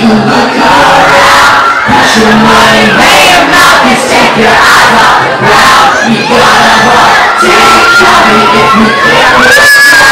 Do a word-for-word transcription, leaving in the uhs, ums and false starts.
look around. Put your money where your mouth is. Take your eyes off the ground. You got a heart, take cover if you clear it.